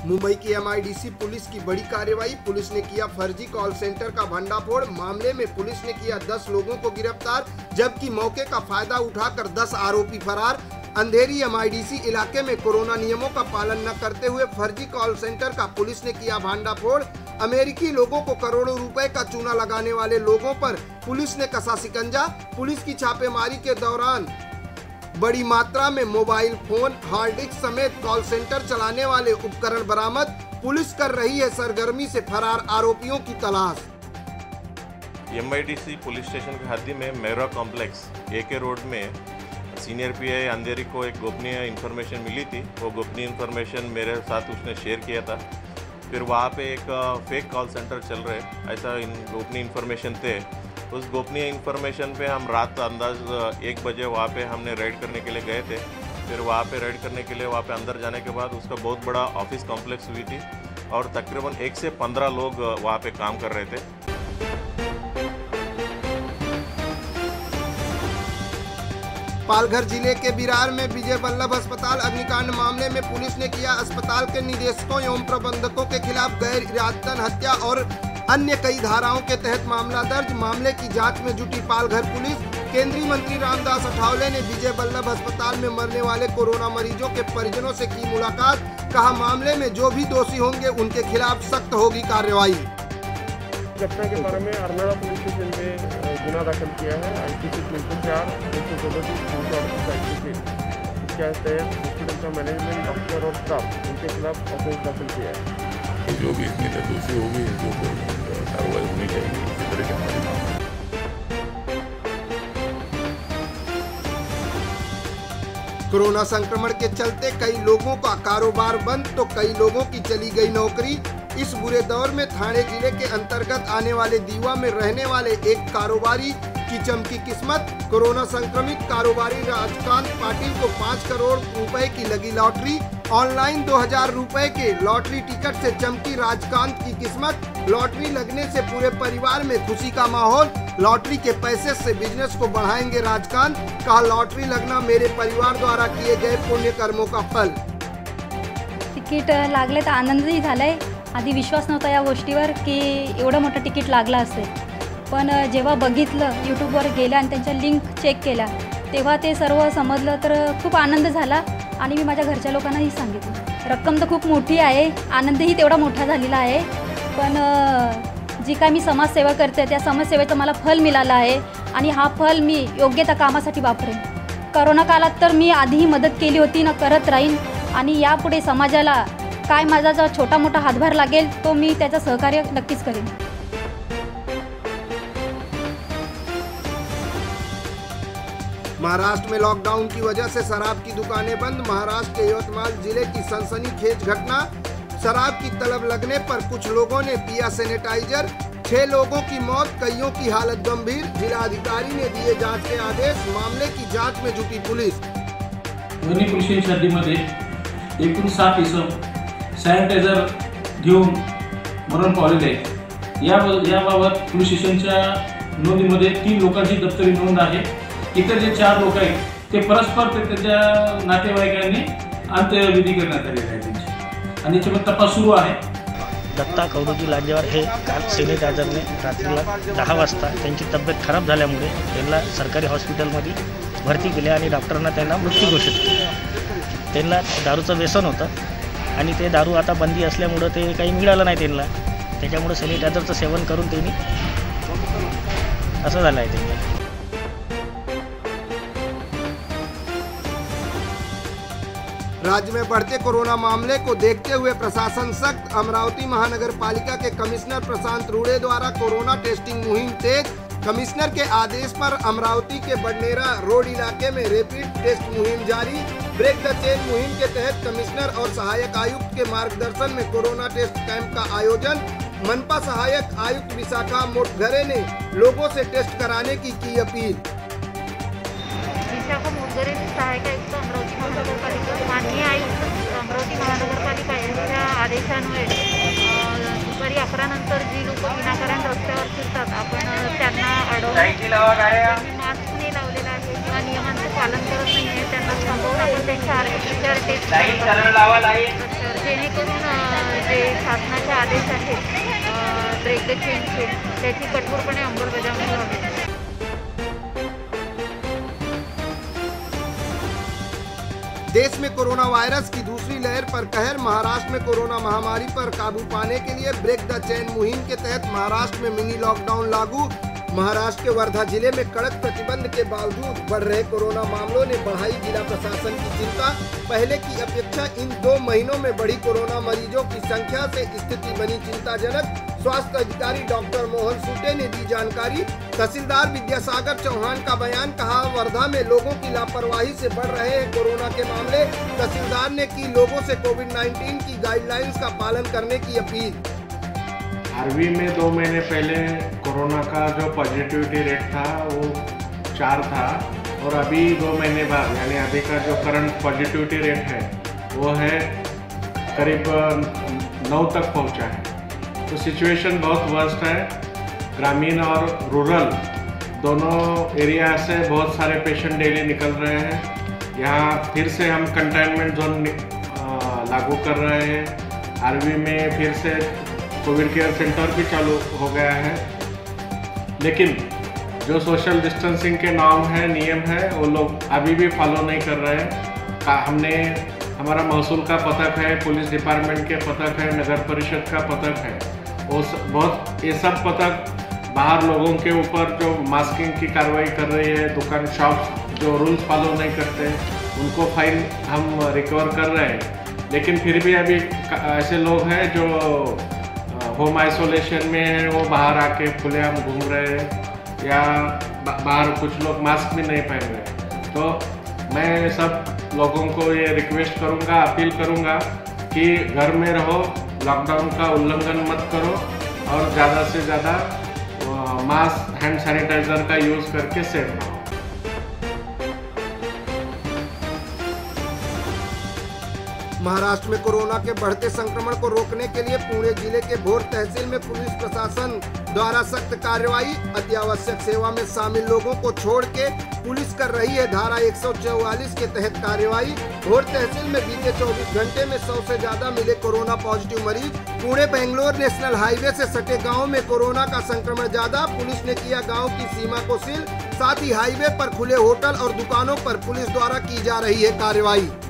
मुंबई की MIDC police की बड़ी कार्रवाई। पुलिस ने किया फर्जी कॉल सेंटर का भंडाफोड़। मामले में पुलिस ने किया 10 लोगों को गिरफ्तार, जबकि मौके का फायदा उठाकर 10 आरोपी फरार। अंधेरी MIDC इलाके में कोरोना नियमों का पालन न करते हुए फर्जी कॉल सेंटर का पुलिस ने किया भंडाफोड़। अमेरिकी लोगों को करोड़ों रुपए का चूना लगाने वाले लोगों पर पुलिस ने कसा शिकंजा। पुलिस की छापेमारी के दौरान बड़ी मात्रा में मोबाइल फोन, हार्ड डिस्क समेत कॉल सेंटर चलाने वाले उपकरण बरामद। पुलिस कर रही है सरगर्मी से फरार आरोपियों की तलाश। MIDC पुलिस स्टेशन के हद्दी में मेरा कॉम्प्लेक्स AK रोड में सीनियर PI अंधेरी को एक गोपनीय इन्फॉर्मेशन मिली थी। वो गोपनीय इन्फॉर्मेशन मेरे साथ उसने शेयर किया था। फिर वहाँ पे एक फेक कॉल सेंटर चल रहे, ऐसा गोपनीय इन्फॉर्मेशन थे। उस गोपनीय इन्फॉर्मेशन पे हम रात अंदाज 1 बजे वहाँ पे हमने रेड करने के लिए गए थे। फिर वहाँ पे रेड करने के लिए वहाँ पे अंदर जाने के बाद उसका बहुत बड़ा ऑफिस कॉम्प्लेक्स हुई थी और तकरीबन 1 से 15 लोग वहाँ पे काम कर रहे थे। पालघर जिले के बिरार में विजय वल्लभ अस्पताल अग्निकांड मामले में पुलिस ने किया अस्पताल के निदेशकों एवं प्रबंधकों के खिलाफ गैर इरादतन हत्या और अन्य कई धाराओं के तहत मामला दर्ज। मामले की जांच में जुटी पालघर पुलिस। केंद्रीय मंत्री रामदास अठावले ने विजय वल्लभ अस्पताल में मरने वाले कोरोना मरीजों के परिजनों से की मुलाकात। कहा, मामले में जो भी दोषी होंगे उनके खिलाफ सख्त होगी कार्रवाई। घटना के बारे में अरनाड़ा पुलिस स्टेशन में गुना दाखिल किया है। IPC 304 इसके तहत हॉस्पिटल का मैनेजमेंट, डॉक्टर और स्टाफ उनके खिलाफ ऑफेंस दाखिल किया है। जो भी इसमें दोषी होगी जो कार्रवाई होनी चाहिए। इसी तरह के हमारी कोरोना संक्रमण के चलते कई लोगों का कारोबार बंद तो कई लोगों की चली गई नौकरी। इस बुरे दौर में थाने जिले के अंतर्गत आने वाले दीवा में रहने वाले एक कारोबारी की चमकी किस्मत। कोरोना संक्रमित कारोबारी राजकांत पाटिल को 5 करोड़ रुपए की लगी लॉटरी। ऑनलाइन 2000 रुपए के लॉटरी टिकट से चमकी राजकांत की किस्मत। लॉटरी लगने से पूरे परिवार में खुशी का माहौल। लॉटरी के पैसे से बिजनेस को बढ़ाएंगे राजकांत। कहा, लॉटरी लगना मेरे परिवार द्वारा किए गए पुण्य कर्मों का फल। तिकीट लागले तर आनंदही झालाय। आधी विश्वास नव्हता या गोष्टीवर की एवढं मोठं तिकीट लागलं असेल, पण जेव्हा बघितलं यूट्यूबवर गेल्या आणि त्यांच्या लिंक चेक केल्या तेव्हा ते सर्व समजलं तर खूप आनंद झाला आणि मी माझ्या घरच्या लोकांनाही सांगितलं। रक्कम तर खूप मोठी आहे, आनंदही तेवढा मोठा झालेला आहे, पण जी काय मी समाजसेवा करते त्या समाजसेवेचं मला फल मिळालं आहे आणि हा फल मी योग्य त्या कामासाठी वापरेन। कोरोना काळात तर मी आधीही मदत केली होती ना, करत राहीन आणि यापुढे समाजाला काय माझा जो छोटा मोठा हातभार लागेल तो मी त्याचं सहकार्य नक्कीच करेन। महाराष्ट्र में लॉकडाउन की वजह से शराब की दुकानें बंद। महाराष्ट्र के यवतमाल जिले की सनसनीखेज घटना। शराब की तलब लगने पर कुछ लोगों ने पिया सैनिटाइजर। 6 लोगों की मौत, कईयों की हालत गंभीर। जिलाधिकारी ने दिए जांच के आदेश। मामले की जांच में जुटी पुलिस। दोन्ही पोलीस स्टेशन हद्दीमध्ये एकूण 7 इसम सॅनिटायझर घेऊन मरण पावलेले आहेत। याबाबत पोलीस स्टेशनच्या नोंदीमध्ये 3 लोकांची दप्तरी नोंद आहे। इतर जे 4 लोक आहेत ते परस्पर त्यांच्या नातेवाईकांनी अंत्यविधी करण्यात आलेली आहे त्यांची आणि याच्यावर तपास सुरू आहे। दत्ता कौरुजी लांजेवार हे काल सॅनिटायझरने रात्रीला 10 वाजता त्यांची तब्येत खराब झाल्यामुळे त्यांना सरकारी हॉस्पिटलमध्ये भरती केले आणि डॉक्टरांना त्यांना मृत्यू घोषित केले। त्यांना दारूचं व्यसन होतं आणि ते दारू आता बंदी असल्यामुळे ते काही मिळालं नाही त्यांना, त्याच्यामुळे सॅनिटायझरचं सेवन करून त्यांनी असं झालं आहे त्यांना। राज्य में बढ़ते कोरोना मामले को देखते हुए प्रशासन सख्त। अमरावती महानगर पालिका के कमिश्नर प्रशांत रूड़े द्वारा कोरोना टेस्टिंग मुहिम तेज। कमिश्नर के आदेश पर अमरावती के बडनेरा रोड इलाके में रैपिड टेस्ट मुहिम जारी। ब्रेक द चेन मुहिम के तहत कमिश्नर और सहायक आयुक्त के मार्गदर्शन में कोरोना टेस्ट कैंप का आयोजन। मनपा सहायक आयुक्त विशाखा मोटघरे ने लोगों से टेस्ट कराने की अपील। विशाखा मोटघरे, सहायक आयुक्त अमरावती महानगरपालिका। माननीय आयुक्त अमरावती महानगरपालिका यांच्या आदेशान्वये दुपारी 11 नंतर जी लोक विनाकारण रस्त्यावर फिरतात आपण त्यांना अडवून मास्क नाही लावलेला आहे किंवा नियमांचं पालन करत नाही आहे त्यांना थांबवून आपण त्यांच्या आरोग्याच्या टेस्ट जेणेकरून आदेश आहेत ब्रेक द चेनचे, त्याची कठोरपणे अंमलबजावणी व्हावी. देश में कोरोना वायरस की दूसरी लहर पर कहर. महाराष्ट्र में कोरोना महामारी पर काबू पाने के लिए ब्रेक द चेन मुहिम के तहत महाराष्ट्र में मिनी लॉकडाउन लागू. महाराष्ट्र के वर्धा जिले में कड़क प्रतिबंध के बावजूद बढ़ रहे कोरोना मामलों ने बढ़ाई जिला प्रशासन की चिंता. पहले की अपेक्षा इन 2 महीनों में बढ़ी कोरोना मरीजों की संख्या से स्थिति बनी चिंताजनक. स्वास्थ्य अधिकारी डॉक्टर मोहन सूटे ने दी जानकारी. तहसीलदार विद्यासागर चौहान का बयान. कहा, वर्धा में लोगों की लापरवाही से बढ़ रहे हैं कोरोना के मामले. तहसीलदार ने की लोगों से कोविड-19 की गाइडलाइंस का पालन करने की अपील. आरवी में 2 महीने पहले कोरोना का जो पॉजिटिविटी रेट था वो 4 था और अभी 2 महीने बाद यानी अभी का जो करंट पॉजिटिविटी रेट है वो है करीब 9 तक पहुंचा है. तो सिचुएशन बहुत वर्स्ट है. ग्रामीण और रूरल दोनों एरिया से बहुत सारे पेशेंट डेली निकल रहे हैं. यहाँ फिर से हम कंटेनमेंट जोन लागू कर रहे हैं. आरवी में फिर से कोविड केयर सेंटर भी चालू हो गया है. लेकिन जो सोशल डिस्टेंसिंग के नॉर्म है, नियम है, वो लोग अभी भी फॉलो नहीं कर रहे हैं. हमने हमारा महसूल का पथक है, पुलिस डिपार्टमेंट के पथक है, नगर परिषद का पथक है. वो बहुत ये सब पथक बाहर लोगों के ऊपर जो मास्किंग की कार्रवाई कर रही है, दुकान शॉप्स जो रूल्स फॉलो नहीं करते उनको फाइन हम रिकवर कर रहे हैं. लेकिन फिर भी अभी ऐसे लोग हैं जो होम आइसोलेशन में है, वो बाहर आके खुलेआम घूम रहे हैं या बाहर कुछ लोग मास्क भी नहीं पहन रहे. तो मैं सब लोगों को ये रिक्वेस्ट करूँगा, अपील करूँगा कि घर में रहो, लॉकडाउन का उल्लंघन मत करो और ज़्यादा से ज़्यादा मास्क, हैंड सैनिटाइज़र का यूज़ करके सेफ रहो. महाराष्ट्र में कोरोना के बढ़ते संक्रमण को रोकने के लिए पुणे जिले के भोर तहसील में पुलिस प्रशासन द्वारा सख्त कार्रवाई. अत्यावश्यक सेवा में शामिल लोगों को छोड़ के पुलिस कर रही है धारा 144 के तहत कार्रवाई. भोर तहसील में बीते 24 घंटे में 100 से ज्यादा मिले कोरोना पॉजिटिव मरीज. पुणे बेंगलोर नेशनल हाईवे से सटे गाँव में कोरोना का संक्रमण ज्यादा. पुलिस ने किया गाँव की सीमा को सील. साथ ही हाईवे पर खुले होटल और दुकानों पर पुलिस द्वारा की जा रही है कार्रवाई.